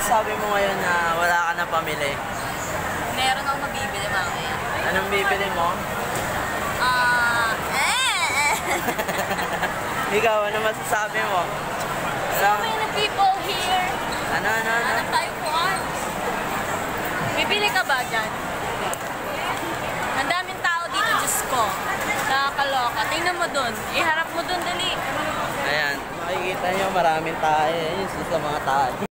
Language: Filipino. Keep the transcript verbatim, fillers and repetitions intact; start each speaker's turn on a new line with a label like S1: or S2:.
S1: masasabi mo ngayon na wala ka na pamili?
S2: Meron akong mabibili mamaya.
S1: Anong bibili mo?
S2: Ah, eh!
S1: Ikaw, ano masasabi mo?
S2: So many people here.
S1: Ano, ano, ano?
S2: Ano tayo kuhan? Bibili ka ba dyan? Ang daming tao dito, Diyos ko. Nakakaloka. Tingnan mo dun. Iharap mo dun, dali.
S1: Ayan, makikita nyo maraming tayo. Yun sa mga tayo.